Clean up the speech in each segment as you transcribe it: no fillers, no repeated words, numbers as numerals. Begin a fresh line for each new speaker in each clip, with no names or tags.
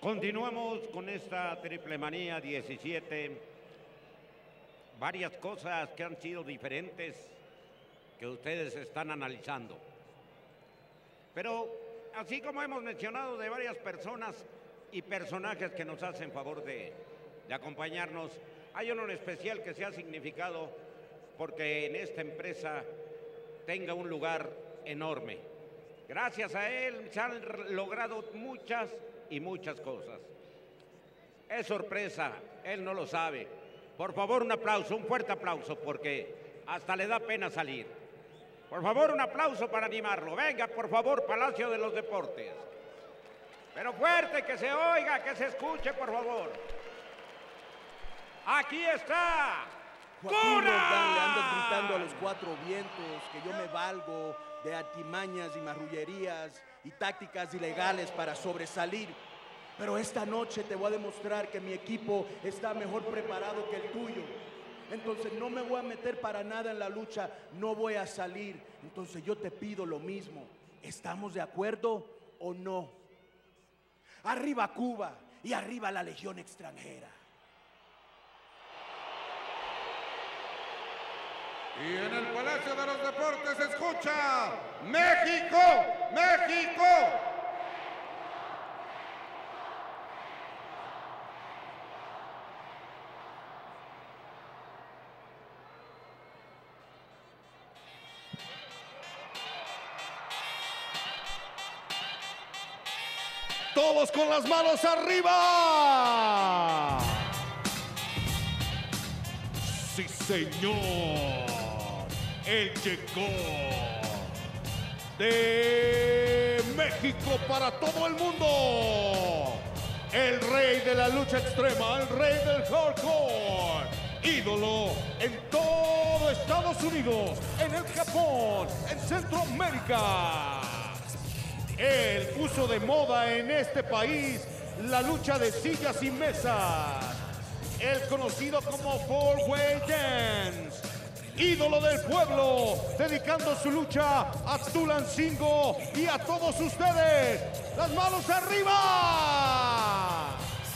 Continuamos con esta Triple Manía 17. Varias cosas que han sido diferentes que ustedes están analizando. Pero así como hemos mencionado de varias personas y personajes que nos hacen favor de acompañarnos, hay uno en especial que se ha significado porque en esta empresa tenga un lugar enorme. Gracias a él se han logrado muchas y muchas cosas. Es sorpresa, él no lo sabe. Por favor, un aplauso, un fuerte aplauso, porque hasta le da pena salir. Por favor, un aplauso para animarlo. Venga, por favor, Palacio de los Deportes. Pero fuerte, que se oiga, que se escuche, por favor. Aquí está.
Joaquín Roldán, le andas gritando a los cuatro vientos que yo me valgo de artimañas y marrullerías y tácticas ilegales para sobresalir. Pero esta noche te voy a demostrar que mi equipo está mejor preparado que el tuyo. Entonces no me voy a meter para nada en la lucha, no voy a salir. Entonces yo te pido lo mismo. ¿Estamos de acuerdo o no? Arriba Cuba y arriba la Legión extranjera.
Y en el Palacio de los Deportes se escucha ¡México! ¡México!
Todos con las manos arriba. Sí, señor. Él llegó de México para todo el mundo. El rey de la lucha extrema, el rey del hardcore. Ídolo en todo Estados Unidos, en el Japón, en Centroamérica. Él puso de moda en este país la lucha de sillas y mesas. Él conocido como Four-Way Dance. Ídolo del pueblo, dedicando su lucha a Tulancingo y a todos ustedes. ¡Las manos arriba!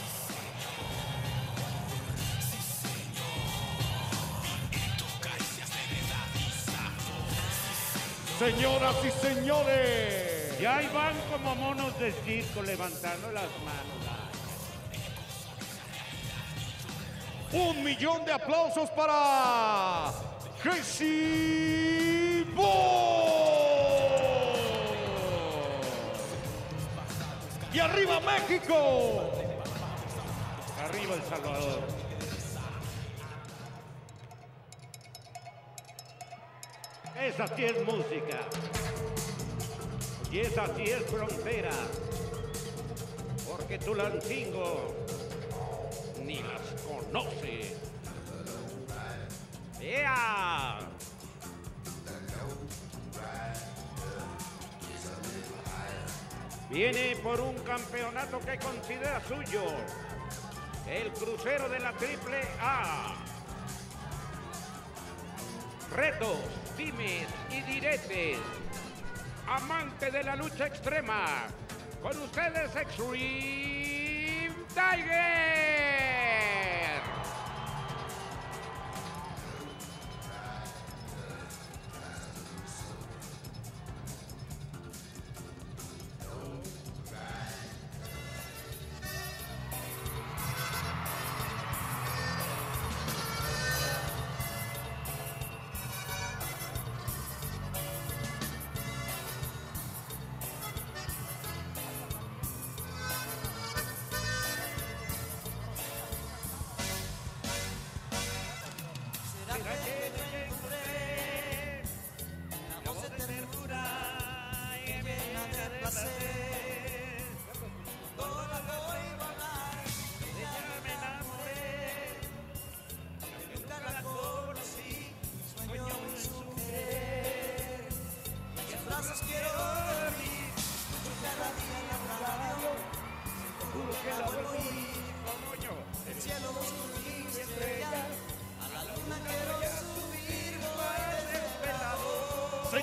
Señoras y señores,
Y ahí van como monos de circo levantando las manos.
1 millón de aplausos para Crazy Boy. Y arriba México.
Arriba El Salvador. Esa sí es música. Y esa sí es frontera. Porque Tulancingo ni las conoce. ¡Ea! Viene por un campeonato que considera suyo. El crucero de la Triple A. Retos, dimes y diretes. Amante de la lucha extrema. Con ustedes, Extreme Tiger.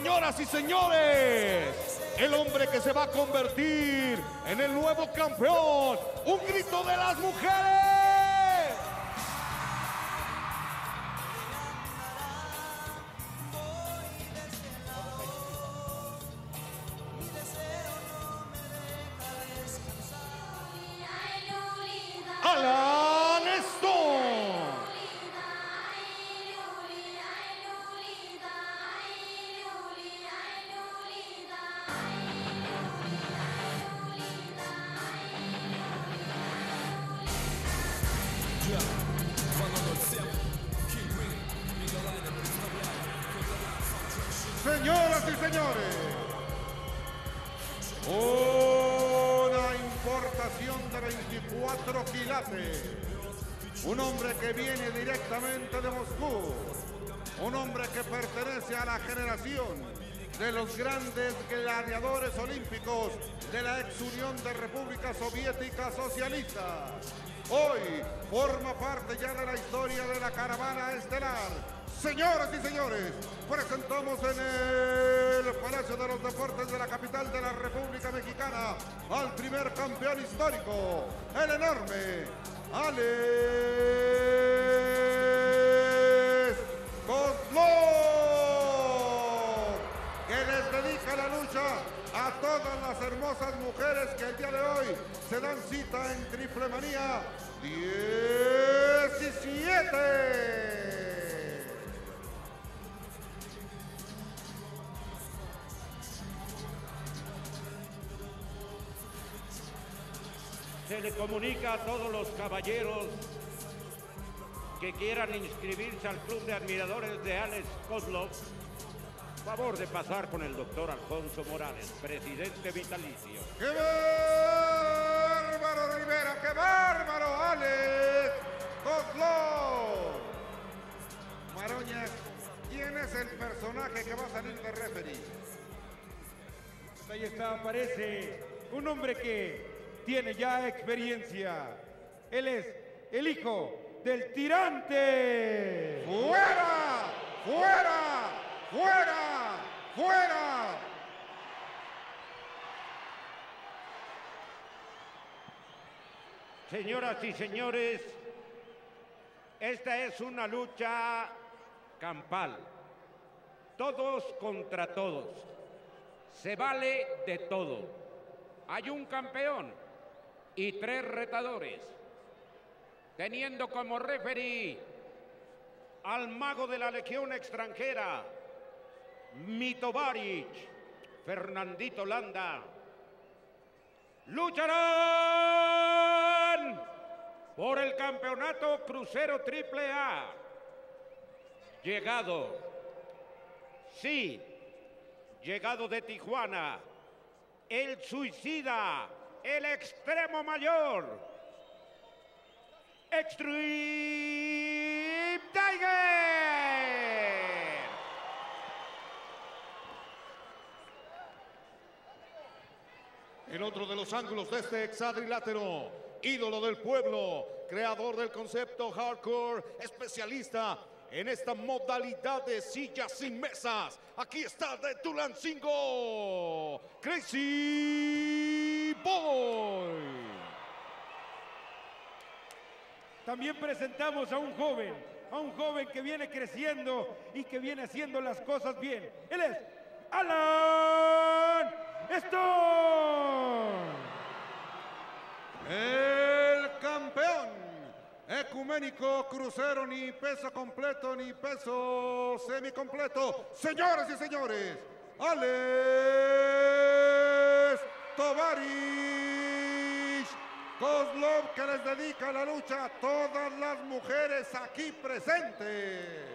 Señoras y señores, el hombre que se va a convertir en el nuevo campeón. ¡Un grito de las mujeres! Alan Stone.
Señoras y señores, una importación de 24 quilates, un hombre que viene directamente de Moscú, un hombre que pertenece a la generación de los grandes gladiadores olímpicos de la ex Unión de Repúblicas Soviéticas Socialistas. Hoy forma parte ya de la historia de la caravana estelar. Señoras y señores, presentamos en el Palacio de los Deportes de la capital de la República Mexicana al primer campeón histórico, el enorme Alex Kozlov, que les dedica la lucha a todas las hermosas mujeres que el día de hoy se dan cita en Triple Manía 17.
Se le comunica a todos los caballeros que quieran inscribirse al Club de Admiradores de Alex Kozlov, favor de pasar con el doctor Alfonso Morales, presidente vitalicio.
¡Qué bárbaro, Rivera! ¡Qué bárbaro, Alex Kozlov! Maroñas, ¿quién es el personaje que va a salir de referee?
Ahí está, aparece un hombre que tiene ya experiencia. Él es el hijo del tirante.
¡Fuera! ¡Fuera! ¡Fuera! ¡Fuera!
Señoras y señores, esta es una lucha campal. Todos contra todos. Se vale de todo. Hay un campeón y 3 retadores, teniendo como referee al mago de la Legión extranjera, Mito Baric, Fernandito Landa. Lucharán por el campeonato crucero AAA. Llegado de Tijuana, el suicida, el extremo mayor, Extreme Tiger.
En otro de los ángulos de este hexadrilátero, ídolo del pueblo, creador del concepto hardcore, especialista en esta modalidad de sillas sin mesas. Aquí está de Tulancingo, Crazy Boy.
También presentamos a un joven que viene creciendo y que viene haciendo las cosas bien. Él es Alan Stone.
El campeón ecuménico crucero, ni peso completo ni peso semicompleto. Señoras y señores, Alex Tovarich Kozlov, que les dedica la lucha a todas las mujeres aquí presentes.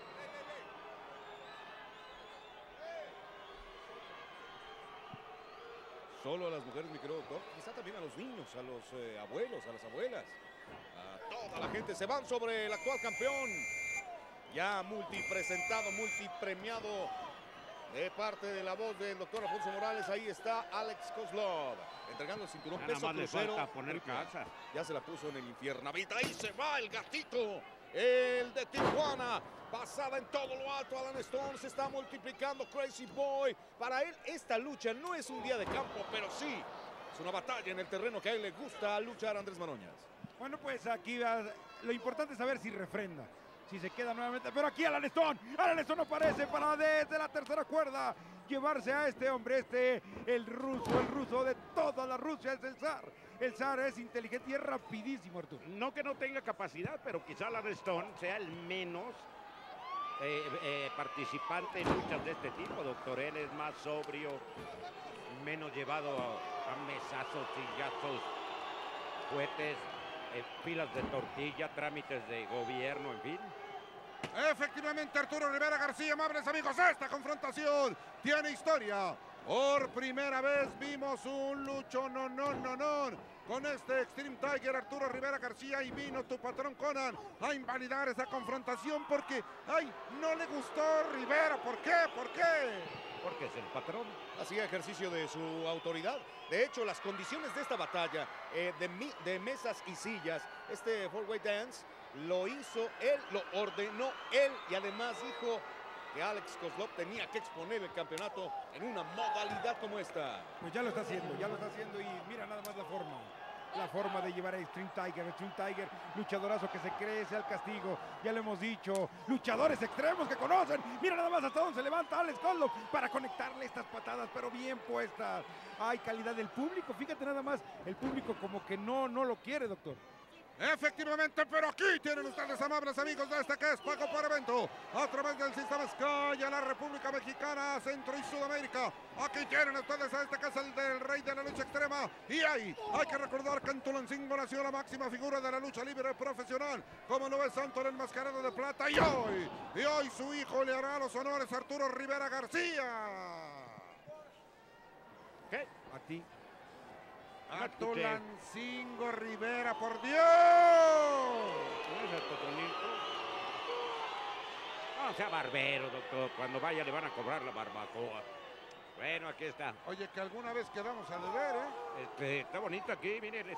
Solo a las mujeres, mi querido doctor, quizá también a los niños, a los abuelos, a las abuelas. A toda la gente se van sobre el actual campeón. Ya multipresentado, multipremiado de parte de la voz del doctor Alfonso Morales. Ahí está Alex Kozlov, entregando el cinturón
Ya
peso
nada más le
crucero.
falta poner casa.
Ya se la puso en el infierno. Ahí se va el gatito. el de Tijuana. Pasada en todo lo alto, Alan Stone se está multiplicando, Crazy Boy. Para él esta lucha no es un día de campo, pero sí es una batalla en el terreno que a él le gusta luchar, Andrés Maroñas.
Bueno, pues aquí lo importante es saber si refrenda, si se queda nuevamente. Pero aquí Alan Stone aparece para desde la tercera cuerda llevarse a este hombre, el ruso de toda la Rusia, es el zar. El zar es inteligente y es rapidísimo, Arturo.
No que no tenga capacidad, pero quizá Alan Stone sea el menos participante en luchas de este tipo, doctor. Él es más sobrio, menos llevado a mesazos, sillazos, cohetes, pilas de tortilla, trámites de gobierno, en fin.
Efectivamente, Arturo Rivera García, amables amigos, esta confrontación tiene historia. Por primera vez vimos un lucho no con este Extreme Tiger Arturo Rivera García, y vino tu patrón Conan a invalidar esa confrontación porque, ay, no le gustó Rivera. ¿Por qué? ¿Por qué?
Porque es el patrón.
Hacía ejercicio de su autoridad. De hecho, las condiciones de esta batalla de mesas y sillas, este four-way dance, lo hizo él, lo ordenó él, y además dijo que Alex Kozlov tenía que exponer el campeonato en una modalidad como esta.
Pues ya lo está haciendo y mira nada más la forma de llevar a Extreme Tiger, luchadorazo que se crece al castigo, ya lo hemos dicho, luchadores extremos que conocen, mira nada más hasta dónde se levanta Alex Kozlov para conectarle estas patadas, pero bien puestas. Hay calidad del público, fíjate nada más, el público como que no lo quiere, doctor.
Efectivamente, pero aquí tienen ustedes, amables amigos, de este que es pago por evento a través del sistema Sky a la República Mexicana, Centro y Sudamérica. Aquí tienen ustedes a este que es el del rey de la lucha extrema. Y hay que recordar que en Tulancingo nació la máxima figura de la lucha libre profesional, como lo es Santo el Enmascarado de Plata. Y hoy su hijo le hará los honores a Arturo Rivera García.
¿Qué?
A ti.
A Tulancingo Rivera, por Dios.
¿No es el Totonilco? No sea barbero, doctor. Cuando vaya le van a cobrar la barbacoa. Bueno, aquí está.
Oye, que alguna vez quedamos a deber, ¿eh?
Está bonito aquí, miren.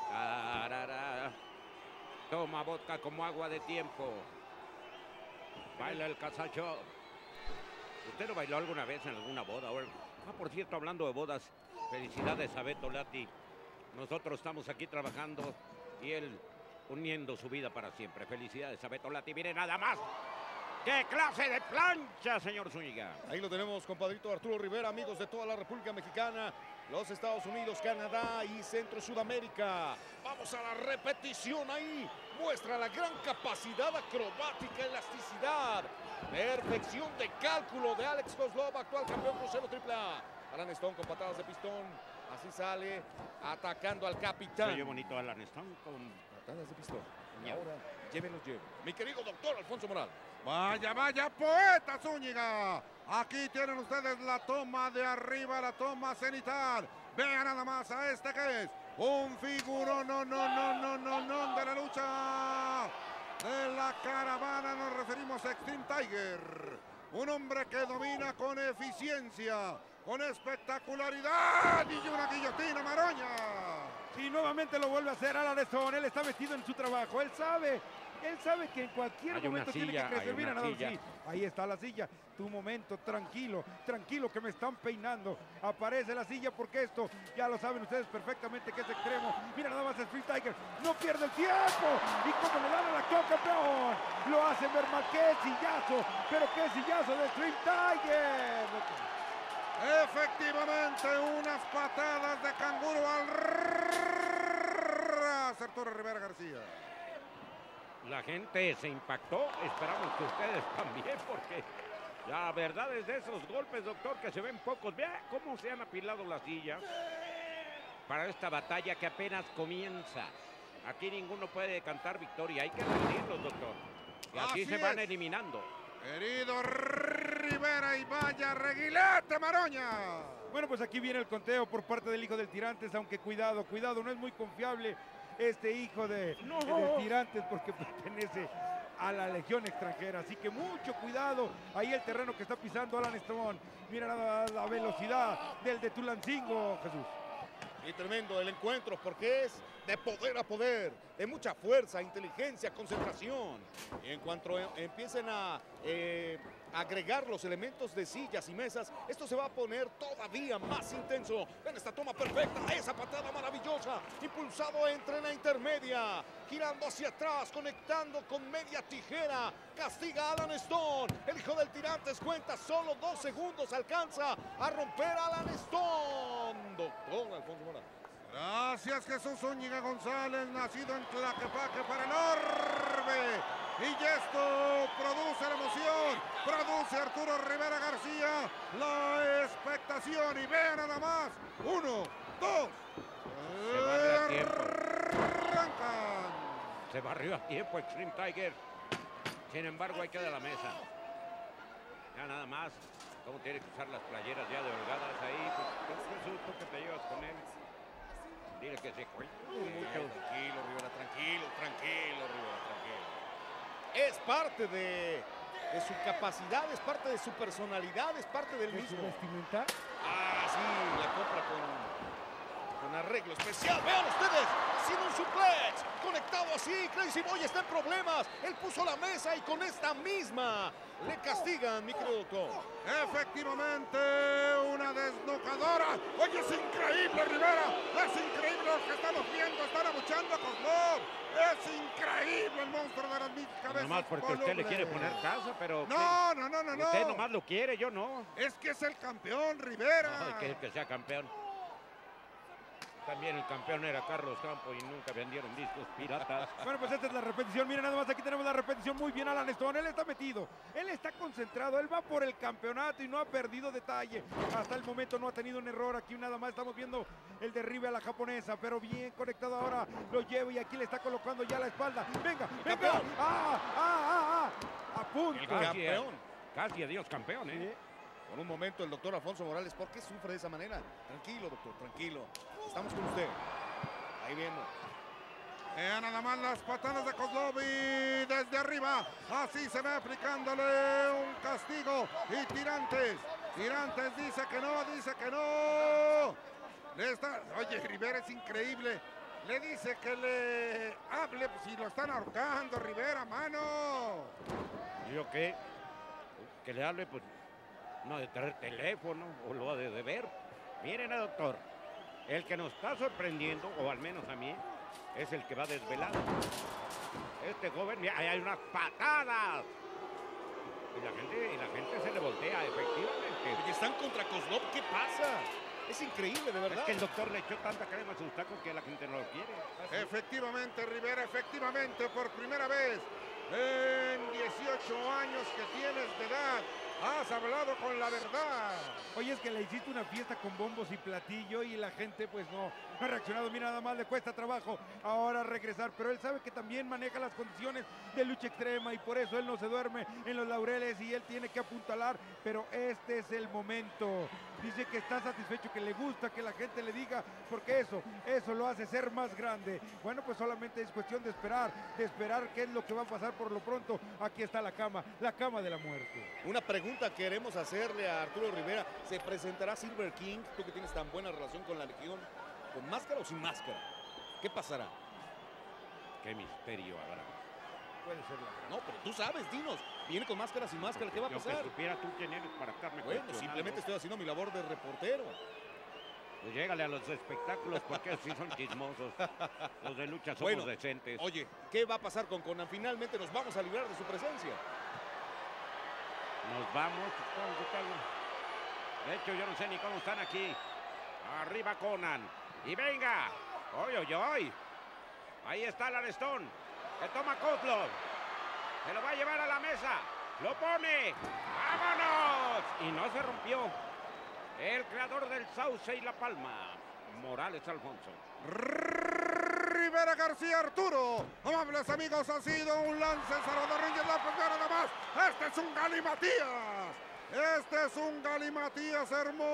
Toma vodka como agua de tiempo. Baila el casacho. ¿Usted lo bailó alguna vez en alguna boda? Por cierto, hablando de bodas, felicidades a Beto Lati. Nosotros estamos aquí trabajando y él uniendo su vida para siempre. Felicidades a Beto Lati. Mire nada más. ¡Qué clase de plancha, señor Zúñiga!
Ahí lo tenemos, compadrito Arturo Rivera, amigos de toda la República Mexicana, los Estados Unidos, Canadá y Centro Sudamérica. Vamos a la repetición ahí. Muestra la gran capacidad acrobática, elasticidad, perfección de cálculo de Alex Kozlov, actual campeón crucero AAA. Alan Stone con patadas de pistón. Así sale, atacando al capitán.
Soy bonito Alan Stone con
patadas de pistón. Y ahora, llévenlo. Mi querido doctor Alfonso Moral.
Vaya, poeta Zúñiga. Aquí tienen ustedes la toma de arriba, la toma cenital. Vean nada más a este que es un figurón, no, de la lucha de la caravana. Nos referimos a Extreme Tiger. Un hombre que domina con eficiencia, con espectacularidad y una guillotina, Maroña.
Sí, nuevamente lo vuelve a hacer Alan Stone. Él está metido en su trabajo, él sabe que en cualquier momento tiene que crecer. Mira nada más, sí, ahí está la silla. Tu momento, tranquilo que me están peinando. Aparece la silla porque esto ya lo saben ustedes perfectamente que es extremo. Mira nada más el Extreme Tiger, no pierde el tiempo. Y como le dan al actual campeón, lo hace ver mal. ¡Qué sillazo! Pero qué sillazo de Extreme Tiger.
Efectivamente, unas patadas de canguro al Arturo Rivera García.
La gente se impactó, esperamos que ustedes también, porque la verdad es de esos golpes, doctor, que se ven pocos. Vea cómo se han apilado las sillas para esta batalla que apenas comienza. Aquí ninguno puede cantar victoria, hay que rendirlos, doctor. Y así se van eliminando.
Herido Rivera y vaya reguilete, Maroña.
Bueno, pues aquí viene el conteo por parte del hijo del Tirantes, aunque cuidado, no es muy confiable este hijo de Tirantes porque pertenece a la Legión extranjera, así que mucho cuidado ahí el terreno que está pisando Alan Stone. Mira la velocidad del de Tulancingo, Jesús.
Y tremendo el encuentro porque es de poder a poder, de mucha fuerza, inteligencia, concentración. Y en cuanto empiecen a agregar los elementos de sillas y mesas, esto se va a poner todavía más intenso. Ven esta toma perfecta, esa patada maravillosa, impulsado entre la intermedia, girando hacia atrás, conectando con media tijera, castiga a Alan Stone. El hijo del Tirantes cuenta solo 2 segundos, alcanza a romper a Alan Stone. Doctor Alfonso Mora.
Gracias, Jesús Zúñiga González, nacido en Tlaquepaque para el orbe. Y esto produce la emoción, produce Arturo Rivera García, la expectación. Y vean nada más, 1, 2, arrancan.
Se barrió a tiempo Extreme Tiger. Sin embargo, ahí queda la mesa. Ya nada más, cómo tiene que usar las playeras ya de holgadas ahí. Pues, tú que te llevas con él. Dile que se cuente.
Tranquilo, Rivera, tranquilo, Rivera, tranquilo. Es parte de su capacidad, es parte de su personalidad, es parte del
¿Es su
mismo.
vestimenta?
Ah, sí, la compra con arreglo especial. Vean ustedes, haciendo un suplex, conectado así. Crazy Boy está en problemas. Él puso la mesa y con esta misma le castigan, mi querido doctor.
Efectivamente, una desnucadora. Oye, es increíble, Rivera. Es increíble lo que estamos viendo. Están abuchando a Kozlov. Es increíble el monstruo de las mil cabezas.
Nomás porque usted le quiere poner casa, pero...
No.
Usted nomás lo quiere, yo no.
Es que es el campeón, Rivera.
Ay, que sea campeón. También el campeón era Carlos Campos y nunca vendieron discos piratas.
Bueno, pues esta es la repetición. Miren nada más, aquí tenemos la repetición. Muy bien, Alan Stone. Él está metido. Él está concentrado. Él va por el campeonato y no ha perdido detalle. Hasta el momento no ha tenido un error. Aquí nada más estamos viendo el derribe a la japonesa. Pero bien conectado ahora. Lo lleva y aquí le está colocando ya la espalda. Venga.
Campeón.
A punto.
El campeón.
Casi adiós campeón, ¿eh?
Por un momento el doctor Alfonso Morales, ¿por qué sufre de esa manera? Tranquilo, doctor, tranquilo. Estamos con usted. Ahí viendo.
Vean nada más las patadas de Kozlov y desde arriba. Así se va aplicándole un castigo. Y Tirantes dice que no. Oye, Rivera es increíble. Le dice que le hable si lo están ahorcando, Rivera, mano.
¿Y yo qué? Que le hable, pues... No de tener teléfono o lo de ver. Miren, doctor, el que nos está sorprendiendo, o al menos a mí, es el que va desvelado. Este joven, mira, ahí hay unas patadas. Y la gente se le voltea, efectivamente.
Oye, están contra Kozlov, ¿qué pasa? Es increíble, de verdad.
Es que el doctor le echó tanta crema a sus tacos que la gente no lo quiere.
Efectivamente, Rivera, efectivamente, por primera vez en 18 años que tienes de edad, has hablado con la verdad.
Oye, es que le hiciste una fiesta con bombos y platillo y la gente pues no ha reaccionado. Mira, nada más le cuesta trabajo ahora regresar, pero él sabe que también maneja las condiciones de lucha extrema y por eso él no se duerme en los laureles y él tiene que apuntalar, pero este es el momento. Dice que está satisfecho, que le gusta que la gente le diga, porque eso lo hace ser más grande. Bueno, pues solamente es cuestión de esperar qué es lo que va a pasar. Por lo pronto, aquí está la cama de la muerte.
Una pregunta queremos hacerle a Arturo Rivera. ¿Se presentará Silver King, tú que tienes tan buena relación con la Legión, con máscara o sin máscara? ¿Qué pasará?
Qué misterio habrá.
Puede ser la...
No, pero tú sabes, dinos. Viene con máscara, sin máscara, ¿qué va a pasar?
Yo que supiera tú quién eres para estarme
Bueno,
cuestionando.
simplemente estoy haciendo mi labor de reportero.
Pues llégale a los espectáculos porque así son chismosos. Los de lucha somos decentes.
Oye, ¿qué va a pasar con Conan? Finalmente nos vamos a librar de su presencia.
Nos vamos. De hecho, yo no sé ni cómo están aquí. Arriba Conan. Y venga. ¡Oy! Ahí está Alan Stone. Que toma Kozlov. Se lo va a llevar a la mesa. Lo pone. ¡Vámonos! Y no se rompió. El creador del Sauce y La Palma. Morales Alfonso.
Rivera García Arturo. Amables amigos, ha sido un lance Salvador Reyes la primera nada más. Este es un Galimatías. Hermosa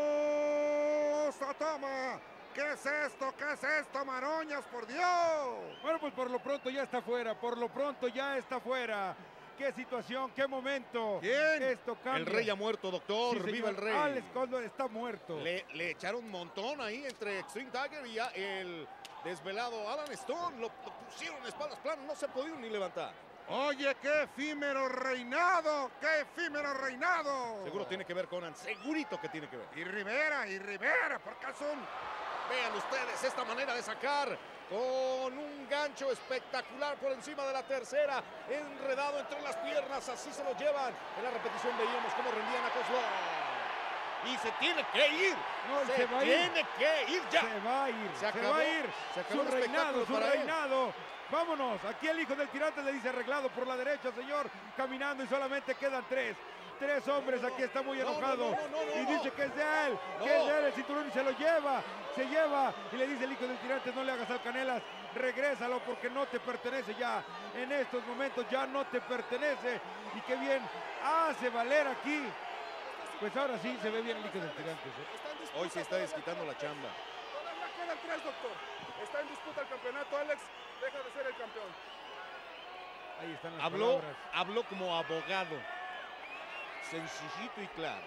toma. ¿Qué es esto, Maroñas, por Dios?
Bueno, pues por lo pronto ya está fuera. qué situación, qué momento.
¿Quién?
Esto cambia.
El rey ha muerto, doctor.
Sí,
Viva el rey.
Alex Condor está muerto.
Le echaron un montón ahí entre Extreme Tiger y el desvelado Alan Stone. Lo pusieron espaldas planas, no se ha podido ni levantar.
Oye, qué efímero reinado, qué efímero reinado.
Seguro tiene que ver Conan, segurito que tiene que ver.
Y Rivera, porque son...
Vean ustedes esta manera de sacar con un gancho espectacular por encima de la tercera, enredado entre las piernas, así se lo llevan. En la repetición veíamos cómo rendían a Kozlov. Y se tiene que ir.
No,
se
va a
tiene
ir.
que ir ya.
Se va a ir.
Se acabó,
va a ir.
se acabó
Su
el
reinado, su
espectáculo para él.
reinado. Vámonos. Aquí el hijo del tirante le dice arreglado por la derecha, señor. Caminando y solamente quedan tres. Tres hombres, aquí está muy enojado. Y dice que es de él, que es de él el cinturón y se lo lleva. Se lleva y le dice el hijo del tirante, no le hagas al Canelas, regrésalo porque no te pertenece ya. En estos momentos ya no te pertenece. Y qué bien hace valer aquí. Pues ahora sí se ve bien el hijo del tirante.
Hoy se está desquitando la chamba.
Todavía quedan tres, doctor. Está en disputa el campeonato, Alex. Deja de ser el campeón.
Ahí están las palabras.
Habló como abogado. Sencillito y claro.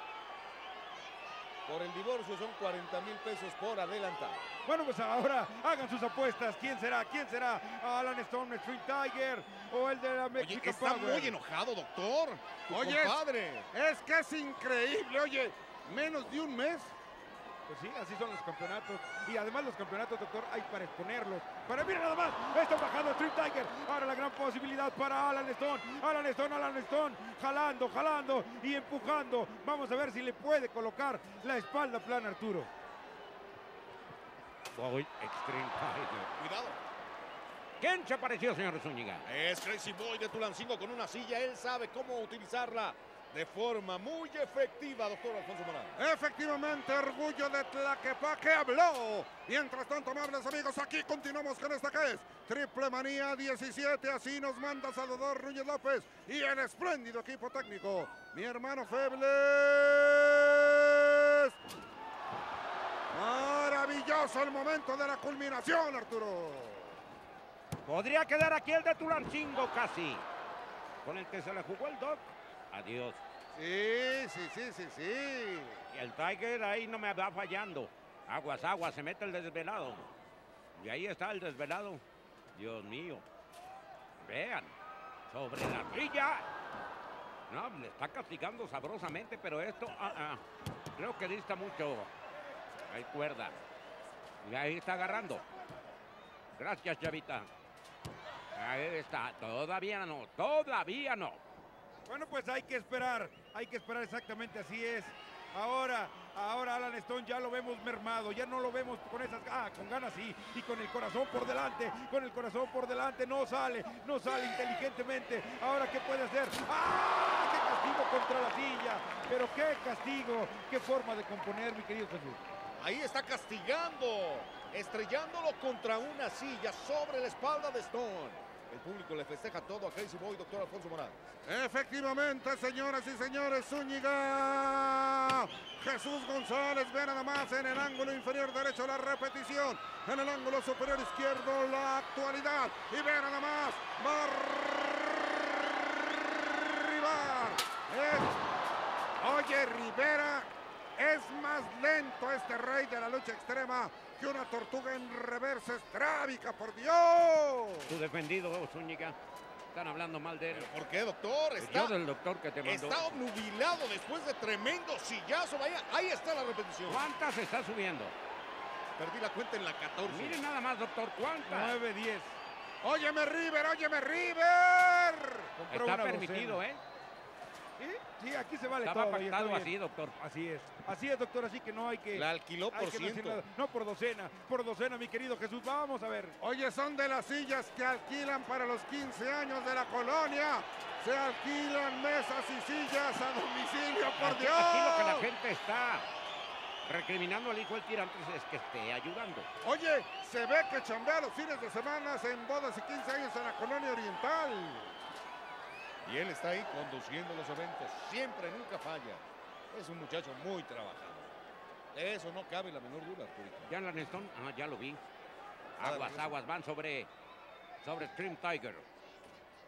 Por el divorcio son 40,000 pesos por adelantado.
Bueno, pues ahora hagan sus apuestas. ¿Quién será? ¿Quién será? ¿Alan Stone, Extreme Tiger o el de la Mexican
Oye, está
Power?
muy enojado, doctor.
Oye,
Padre.
es que es increíble, oye, menos de un mes.
Pues sí, así son los campeonatos. Y además los campeonatos, doctor, hay para exponerlos. Para, mira nada más, está bajando Extreme Tiger. Ahora la gran posibilidad para Alan Stone. Alan Stone, jalando y empujando. Vamos a ver si le puede colocar la espalda plana a Arturo.
Boy, Extreme Tiger.
Cuidado.
¿Quién se apareció, señor Zúñiga?
Es Crazy Boy de Tulancingo con una silla. Él sabe cómo utilizarla de forma muy efectiva, doctor Alfonso Morales.
Efectivamente, orgullo de Tlaquepaque habló. Mientras tanto, amables amigos, aquí continuamos con esta que es Triple Manía 17. Así nos manda Salvador Núñez López y el espléndido equipo técnico. Mi hermano Febles. Maravilloso el momento de la culminación, Arturo.
Podría quedar aquí el de Tulancingo casi. Con el que se le jugó el Doc. Adiós.
Sí.
Y el Tiger ahí no me va fallando. Aguas, se mete el desvelado. Y ahí está el desvelado. Dios mío. Vean. Sobre la silla. No, le está castigando sabrosamente, pero esto creo que dista mucho. Hay cuerda. Y ahí está agarrando. Gracias, chavita. Ahí está. Todavía no.
Bueno, pues hay que esperar exactamente, así es. Ahora Alan Stone ya lo vemos mermado, ya no lo vemos con esas, con ganas sí, y con el corazón por delante, no sale inteligentemente. Ahora, ¿qué puede hacer? ¡Qué castigo contra la silla! Pero qué castigo, qué forma de componer, mi querido Jesús.
Ahí está castigando, estrellándolo contra una silla sobre la espalda de Stone. El público le festeja todo a Crazy Boy, doctor Alfonso Morales.
Efectivamente, señoras y señores, Zúñiga. Jesús González, ve nada más en el ángulo inferior derecho la repetición. En el ángulo superior izquierdo la actualidad. Y ve nada más, Oye, Rivera es más lento este rey de la lucha extrema que una tortuga en reversa estrábica, por Dios.
Tu defendido, Zúñiga. Están hablando mal de él.
¿Pero por qué, doctor?
Yo del doctor que te mandó.
Está obnubilado después de tremendo sillazo. Vaya, ahí está la repetición.
¿Cuántas está subiendo?
Perdí la cuenta en la 14.
Miren nada más, doctor, ¿cuántas?
9, 10.
Óyeme, River.
Está permitido, ¿eh?
Sí, aquí se vale
Estaba
todo.
pactado así, doctor.
Así es, doctor, así que no hay que...
La alquiló por ciento.
No, por docena, mi querido Jesús. Vamos a ver.
Oye, son de las sillas que alquilan para los 15 años de la colonia. Se alquilan mesas y sillas a domicilio, por Dios.
Aquí lo que la gente está recriminando al hijo del tirante es que esté ayudando.
Oye, se ve que chambea los fines de semana en bodas y 15 años en la colonia oriental.
Y él está ahí conduciendo los eventos. Siempre, nunca falla. Es un muchacho muy trabajador. De eso no cabe la menor duda, Arturito.
Ya en la Nestón, ya lo vi. Aguas, van sobre Extreme Tiger.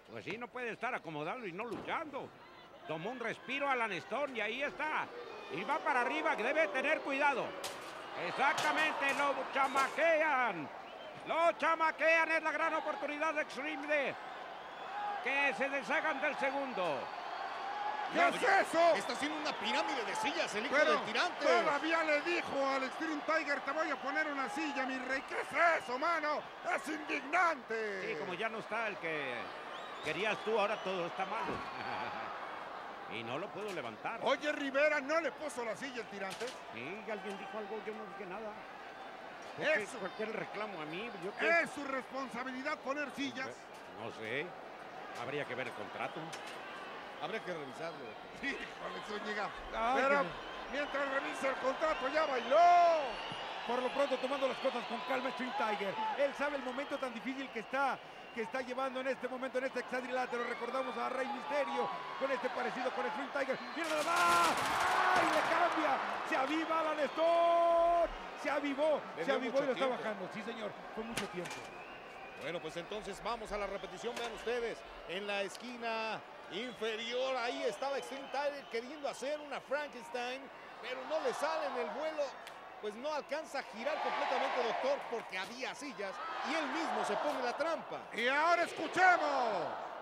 Pues sí, no puede estar acomodando y no luchando. Tomó un respiro Alan Stone y ahí está. Y va para arriba, que debe tener cuidado. Exactamente, lo chamaquean. Lo chamaquean, es la gran oportunidad de Extreme de que se deshagan del segundo.
¿Qué es eso?
Está haciendo una pirámide de sillas el hijo
Pero
del tirante.
todavía le dijo al Extreme Tiger, te voy a poner una silla, mi rey. ¿Qué es eso, mano? Es indignante.
Sí, como ya no está el que querías tú, ahora todo está malo. Y no lo puedo levantar.
Oye, Rivera, ¿no le puso la silla el tirante?
Sí, alguien dijo algo, yo no dije nada.
Eso.
¿Por qué el reclamo a mí?
¿Es su responsabilidad poner sillas?
No sé. Habría que ver el contrato.
Habría que revisarlo.
Híjole, Zúñiga.
Ay,
Pero
que-
mientras revisa el contrato, ya bailó.
Por lo pronto tomando las cosas con calma Extreme Tiger. Él sabe el momento tan difícil que está llevando en este momento en este hexadrilátero. Recordamos a Rey Misterio con este parecido con Extreme Tiger. ¡Mira nada más! ¡Ay, le cambia! ¡Se aviva Alan Stone! Se avivó
Le
y
dio
lo
mucho
está
tiempo.
bajando. Sí, señor, fue mucho tiempo.
Bueno, pues entonces vamos a la repetición. Vean ustedes, en la esquina inferior, ahí estaba Extreme Tiger queriendo hacer una Frankenstein, pero no le sale en el vuelo. Pues no alcanza a girar completamente, doctor, porque había sillas y él mismo se pone la trampa.
Y ahora escuchemos.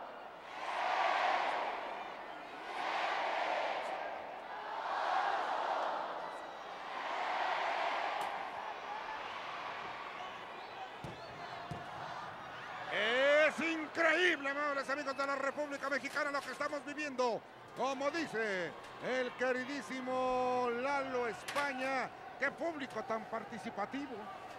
Es increíble, amables amigos de la República Mexicana, lo que estamos viviendo. Como dice el queridísimo Lalo España, qué público tan participativo.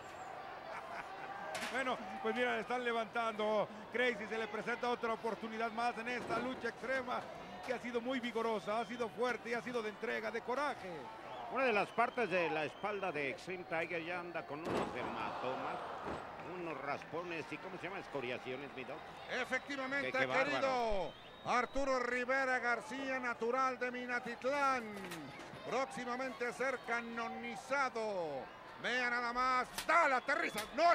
Bueno, pues mira, le están levantando. Crazy se le presenta otra oportunidad más en esta lucha extrema que ha sido muy vigorosa, ha sido fuerte y ha sido de entrega, de coraje.
Una de las partes de la espalda de Extreme Tiger ya anda con unos hematomas, unos raspones y ¿cómo se llama? Escoriaciones, mi doc.
Efectivamente,
Qué bárbaro.
querido Arturo Rivera García, natural de Minatitlán, próximamente a ser canonizado. Vea nada más, dale, aterriza. No,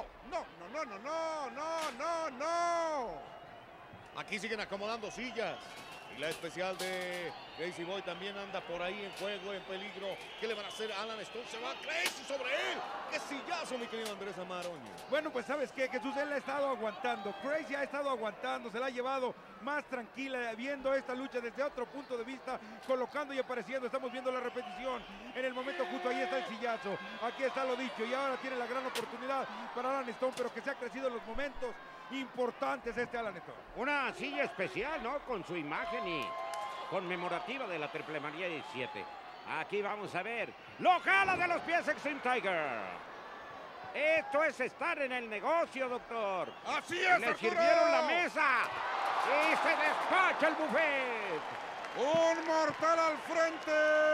no.
Aquí siguen acomodando sillas. Y la especial de Crazy Boy también anda por ahí en juego, en peligro. ¿Qué le van a hacer a Alan Stone? Se va Crazy sobre él. ¡Qué sillazo, mi querido Andrés Amaroño!
Bueno, pues ¿sabes qué? Jesús, él ha estado aguantando. Crazy ha estado aguantando, se la ha llevado más tranquila, viendo esta lucha desde otro punto de vista, colocando y apareciendo. Estamos viendo la repetición. En el momento justo ahí está el sillazo. Aquí está lo dicho y ahora tiene la gran oportunidad para Alan Stone, pero que se ha crecido en los momentos importantes este Alan Stone.
Una silla especial, ¿no? Con su imagen y conmemorativa de la Triple Manía 17. Aquí vamos a ver. Lo jala de los pies Extreme Tiger. Esto es estar en el negocio, doctor.
Así es,
Le
Arturo.
sirvieron la mesa y se despacha el buffet.
Un mortal al frente.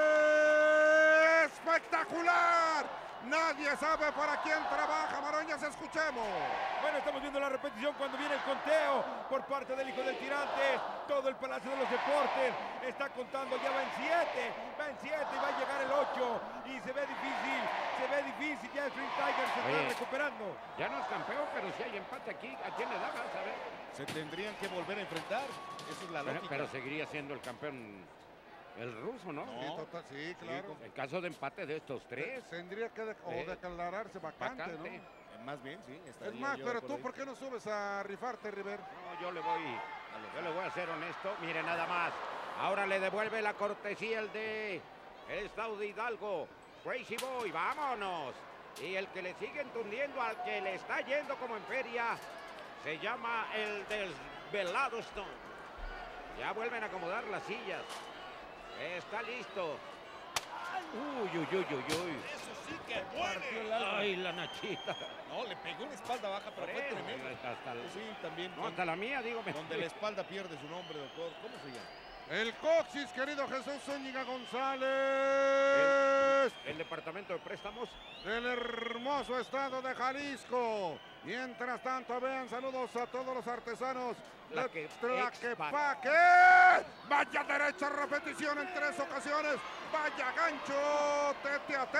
Espectacular. Nadie sabe para quién trabaja, Maroñas, escuchemos.
Bueno, estamos viendo la repetición cuando viene el conteo por parte del hijo del tirante. Todo el Palacio de los Deportes está contando, ya va en 7 y va a llegar el 8. Y se ve difícil, ya Extreme Tiger se está recuperando.
Ya no es campeón, pero si hay empate aquí, ¿a quién le da más? A ver.
Se tendrían que volver a enfrentar. Esa es la lógica.
Pero seguiría siendo el campeón el ruso, ¿no?
Sí, total, sí, claro.
En caso de empate de estos tres.
Tendría que declararse vacante,
Vacante.
¿no?
Más bien, sí.
Es más, pero tú, ¿por qué no subes a rifarte, River?
No, yo le voy a ser honesto. Mire nada más. Ahora le devuelve la cortesía el de el estado de Hidalgo. Crazy Boy, vámonos. Y el que le sigue entundiendo al que le está yendo como en feria se llama el desvelado Stone. Ya vuelven a acomodar las sillas. Está listo. Uy.
Eso sí que duele.
Ay, la nachita.
No, le pegó en la espalda baja, pero fue tremendo. Sí, también.
No, hasta la mía, digo.
Donde la espalda pierde su nombre, doctor. ¿Cómo se llama?
El coxis, querido Jesús Zúñiga González.
El departamento de préstamos.
Del hermoso estado de Jalisco. Mientras tanto, vean, saludos a todos los artesanos de Tlaquepaque. Vaya derecha, repetición en 3 ocasiones. Vaya gancho, tete a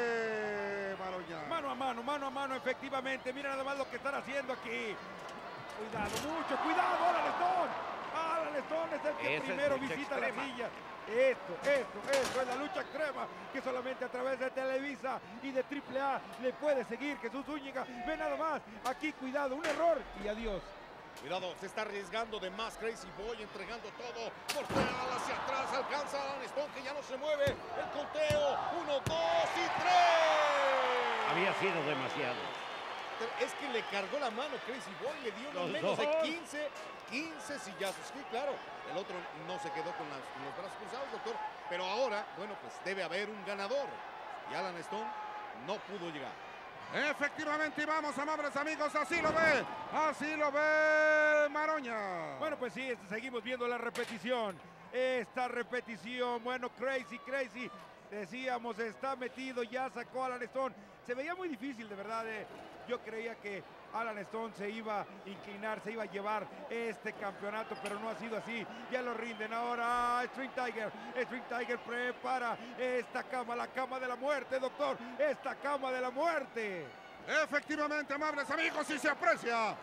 tete. Maroña.
Mano a mano, efectivamente. Mira nada más lo que están haciendo aquí. Cuidado, mucho cuidado, Alan Stone. Alan Stone es el que primero visita la silla. Esto es la lucha extrema que solamente a través de Televisa y de AAA le puede seguir Jesús Zúñiga. Ve nada más, aquí cuidado, un error y adiós.
Cuidado, se está arriesgando de más Crazy Boy, entregando todo. Mortal hacia atrás, alcanza a Alan Stone que ya no se mueve. El conteo, 1, 2 y 3.
Había sido demasiado.
Es que le cargó la mano Crazy Boy, le dio unos menos de 15 sillazos. Sí, claro, el otro no se quedó con los brazos cruzados, doctor. Pero ahora, bueno, pues debe haber un ganador. Y Alan Stone no pudo llegar.
Efectivamente, y vamos, amables amigos, así lo ve Maroña.
Bueno, pues sí, seguimos viendo la repetición. Esta repetición, bueno, Crazy, decíamos, está metido, ya sacó a Alan Stone. Se veía muy difícil, de verdad. Yo creía que Alan Stone se iba a inclinar, se iba a llevar este campeonato, pero no ha sido así. Ya lo rinden ahora. Extreme Tiger prepara esta cama, la cama de la muerte, doctor. Esta cama de la muerte.
Efectivamente, amables amigos, y se aprecia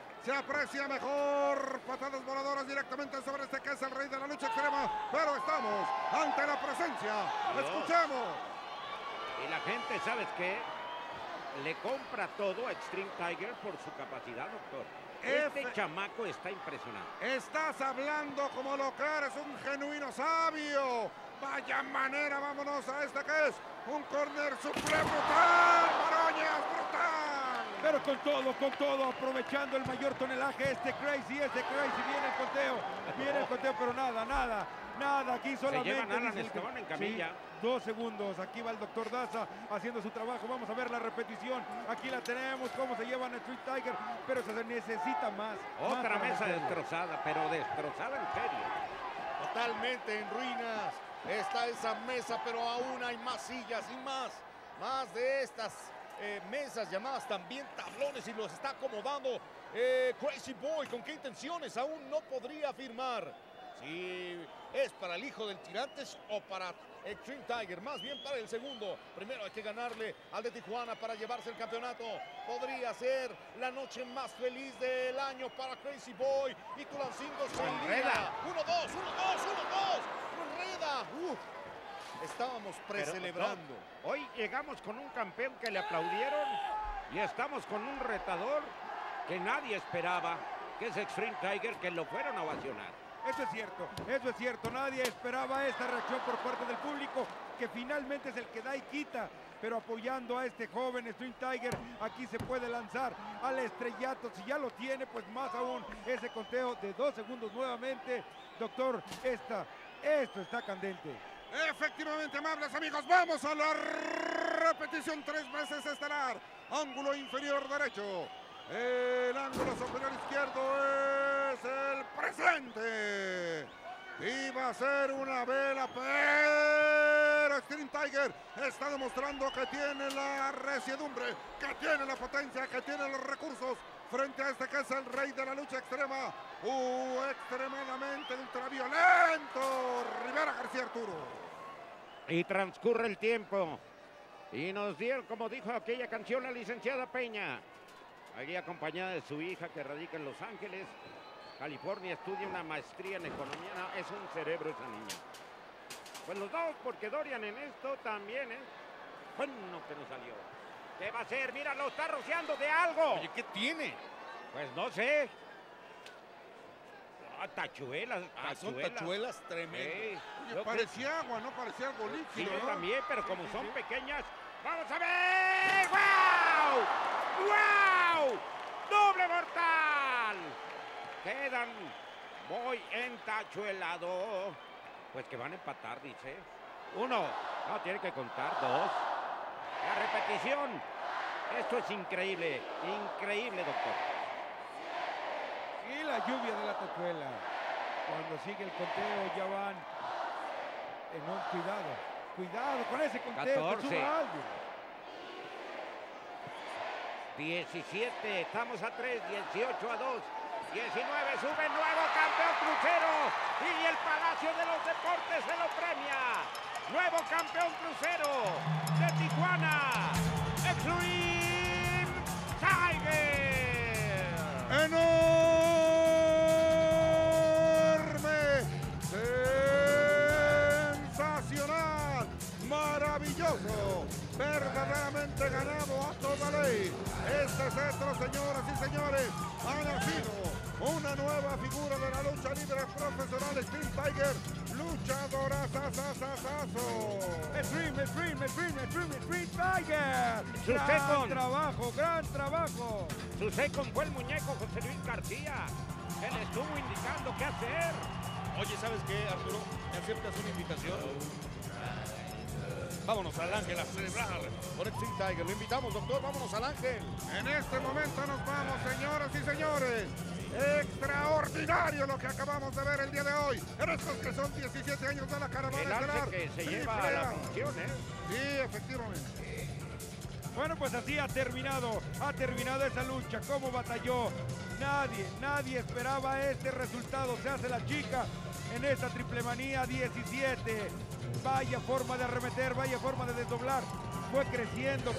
mejor patadas voladoras directamente sobre este que es el rey de la lucha extrema, pero estamos ante la presencia. Escuchemos.
Y la gente, ¿sabes qué? Le compra todo a Extreme Tiger por su capacidad, doctor. Este chamaco está impresionante.
Estás hablando como lo que eres, un genuino sabio. Vaya manera, vámonos a este que es un corner supremo brutal, Maroñas, brutal.
Pero con todo, aprovechando el mayor tonelaje, Crazy, viene el conteo, pero nada, aquí solamente.
Se llevan a Alan Stone en camilla.
Sí, 2 segundos, aquí va el doctor Daza haciendo su trabajo, vamos a ver la repetición, aquí la tenemos, cómo se llevan a Street Tiger, pero se necesita más.
Otra mesa destrozada, pero destrozada en serio.
Totalmente en ruinas está esa mesa, pero aún hay más sillas y más de estas mesas llamadas también tablones, y los está acomodando Crazy Boy. ¿Con qué intenciones? Aún no podría afirmar si es para el hijo del Tirantes o para Extreme Tiger, más bien para el segundo. Primero hay que ganarle al de Tijuana para llevarse el campeonato. Podría ser la noche más feliz del año para Crazy Boy, y Tulancingo se enreda. 1-2, 1-2, 1-2. Enreda. Estábamos precelebrando.
Hoy llegamos con un campeón que le aplaudieron y estamos con un retador que nadie esperaba, que es Extreme Tiger, que lo fueron a ovacionar.
Eso es cierto, nadie esperaba esta reacción por parte del público, que finalmente es el que da y quita, pero apoyando a este joven Extreme Tiger, aquí se puede lanzar al estrellato. Si ya lo tiene, pues más aún, ese conteo de 2 segundos nuevamente. Doctor, esto está candente.
Efectivamente, amables amigos, vamos a la repetición 3 veces estelar. Ángulo inferior derecho. El ángulo superior izquierdo es el presente. Iba a ser una vela, pero Extreme Tiger está demostrando que tiene la resiedumbre, que tiene la potencia, que tiene los recursos frente a este que es el rey de la lucha extrema. Extremadamente ultraviolento, Rivera García Arturo.
Y transcurre el tiempo. Y nos dieron, como dijo aquella canción, la licenciada Peña. Aquí acompañada de su hija que radica en Los Ángeles, California, estudia una maestría en economía. No, es un cerebro esa niña. Pues los dos, porque Dorian en esto también es bueno que no salió. ¿Qué va a hacer? Mira, lo está rociando de algo.
Oye, ¿qué tiene?
Pues no sé. Tachuelas.
Son tachuelas tremendas.
Oye, parecía agua, no parecía algo líquido.
Sí,
¿no?
también, pero como son pequeñas. ¡Vamos a ver! ¡Wow! ¡Wow! ¡Doble mortal! Quedan muy entachuelado. Pues que van a empatar, dice. 1. No, tiene que contar. 2. La repetición. Esto es increíble. Increíble, doctor.
Y la lluvia de la tachuela. Cuando sigue el conteo ya van en un cuidado con ese conteo.
14. 17, estamos a 3, 18 a 2, 19, sube el nuevo campeón crucero y el Palacio de los Deportes se lo premia. Nuevo campeón crucero de Tijuana, Extreme Tiger.
totalmente ganado a toda ley. Este cetro, señoras y señores, ha nacido una nueva figura de la lucha libre profesional, Extreme Tiger, luchadora sasasasazo.
Extreme Tiger.
Su
Gran
second.
trabajo, gran trabajo.
Su second fue el muñeco José Luis García. Él estuvo indicando qué hacer.
Oye, ¿sabes qué, Arturo? ¿Me aceptas una invitación? Vámonos al Ángel a celebrar por Extreme Tiger. Lo invitamos, doctor. Vámonos al Ángel.
En este momento nos vamos, señoras y señores. Extraordinario lo que acabamos de ver el día de hoy. En estos que son 17 años de la caravana
El
estelar.
arte que se lleva a la función, ¿eh?
Sí, efectivamente.
Bueno, pues así ha terminado esa lucha. ¿Cómo batalló? Nadie esperaba este resultado. Se hace la chica en esta Triple Manía 17. Vaya forma de arremeter, vaya forma de desdoblar. Fue creciendo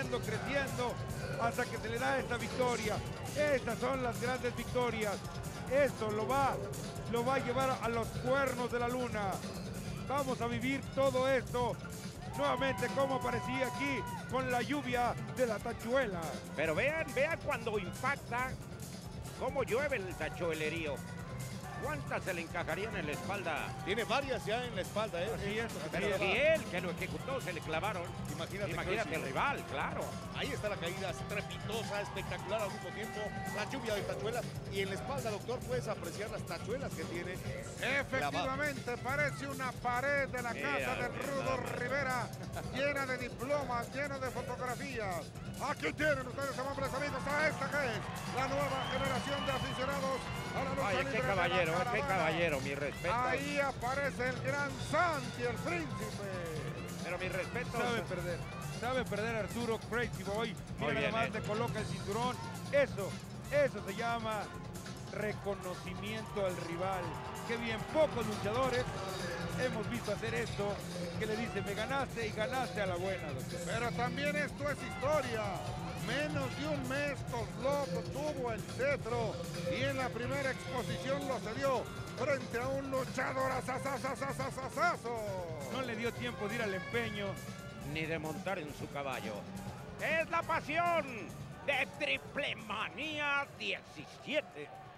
hasta que se le da esta victoria. Estas son las grandes victorias. Esto lo va a llevar a los cuernos de la luna. Vamos a vivir todo esto nuevamente como aparecía aquí con la lluvia de la tachuela.
Pero vean cuando impacta cómo llueve el tachuelerío. ¿Cuántas se le encajarían en la espalda?
Tiene varias ya en la espalda, ¿eh?
Así es.
Pero si él, que lo ejecutó, se le clavaron.
Imagínate
el rival, claro.
Ahí está la caída estrepitosa, espectacular al mismo tiempo. La lluvia de tachuelas. Y en la espalda, doctor, puedes apreciar las tachuelas que tiene.
Efectivamente, parece una pared de la casa de Rudo Rivera, llena de diplomas, llena de fotografías. Aquí tienen ustedes, hombres amigos, a esta que es la nueva generación de aficionados a la lucha
Ay,
libre
qué
de la
caballero, qué
caravana.
caballero, mi respeto.
Ahí aparece el gran Santi, el príncipe.
Pero mi respeto.
Sabe perder Arturo Crazy Boy. Mira,
bien,
nada más le coloca el cinturón. Eso se llama reconocimiento al rival. Qué bien, pocos luchadores hemos visto hacer esto, que le dice, me ganaste y ganaste a la buena, doctor.
Pero también esto es historia. Menos de un mes Kozlov tuvo el cetro y en la primera exposición lo cedió frente a un luchador asasasasasasasazo.
No le dio tiempo de ir al empeño.
Ni de montar en su caballo. Es la pasión de Triple Manía 17.